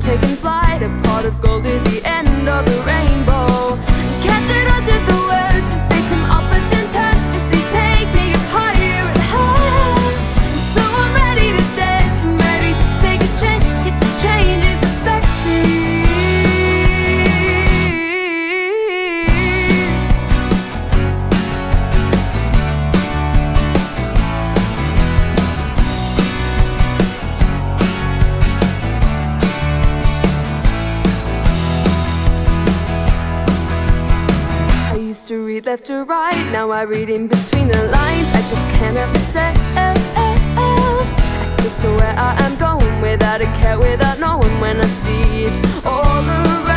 taking flight, a pot of gold at the end of the rainbow. Catching on to the words as they come uplift and turn, as they take me up higher and higher. So I'm ready to dance, I'm ready to take a chance. It's a change in perspective. To read left to right, now I read in between the lines. I just can't help myself. I stick to where I am going, without a care, without knowing when I see it all around.